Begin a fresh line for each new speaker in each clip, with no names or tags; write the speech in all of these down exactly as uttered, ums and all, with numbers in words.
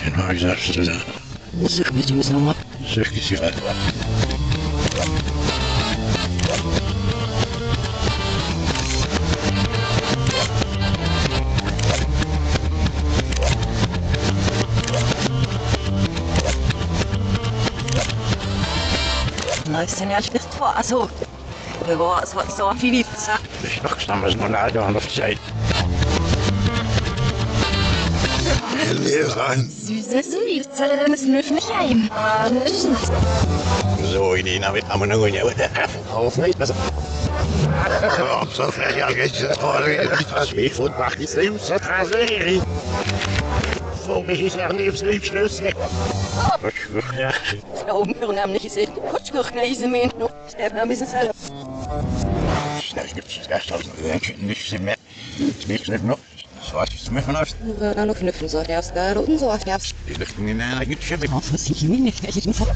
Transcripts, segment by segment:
Den habe ich gesagt, das ist
Sag mir die müssen nochmal.
Sag ich dir weiter.
Na, ist denn ja nicht vor, also. Wir waren so, so viel wie gesagt.
Ich noch gestanden, was noch leider an der Zeit. Lehrerin.
Süßes Lied, das müssen wir nicht ein.
So, Ideen habe ich aber noch nicht. Auf nicht, was? Ob so vielleicht ja richtig toll ist. Wie von macht die Sims Traseri. So, mich ist ja nebst lieb Schlüssel. Ja.
Glauben wir haben nicht gesehen. Kutschgurken lesen mir noch. Sterben ein bisschen selber.
Schnell gibt's das Gasthaus nicht mehr. Nicht noch. So, was ist mir von euch?
Dann noch knüpfen so, der aufs Garten und so auf der aufs.
Die Lüften in der eigenen Schippe.
Was ich mir nicht welchen vor.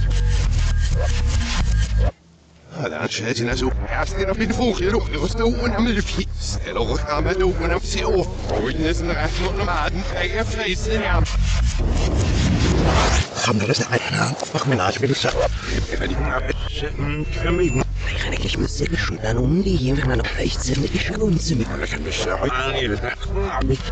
Ah, dann stellt ihn also erst in auf den Vogel, du wirst du und am Milfi. Stell auch am du und am C O. Und ist ein Rest und Nomaden, der Fleiß in der.
Haben wir das nicht? Mach mir nach, wie du sagst. Ich werde die vermieden.
Ich muss dir schon dann um die hier, wenn man noch vielleicht sind, ich schon uns mit.
Ich kann mich sagen, ich kann mich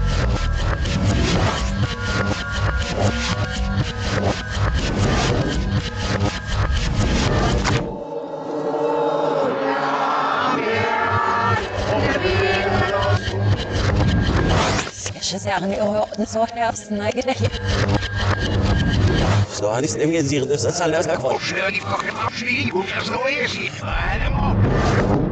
Solche Sachen, die Orten so herbsten, eigentlich.
So, han ist im Gesicht, das ist alles davon.
schnell die Frage abschließen und das Neue sieht.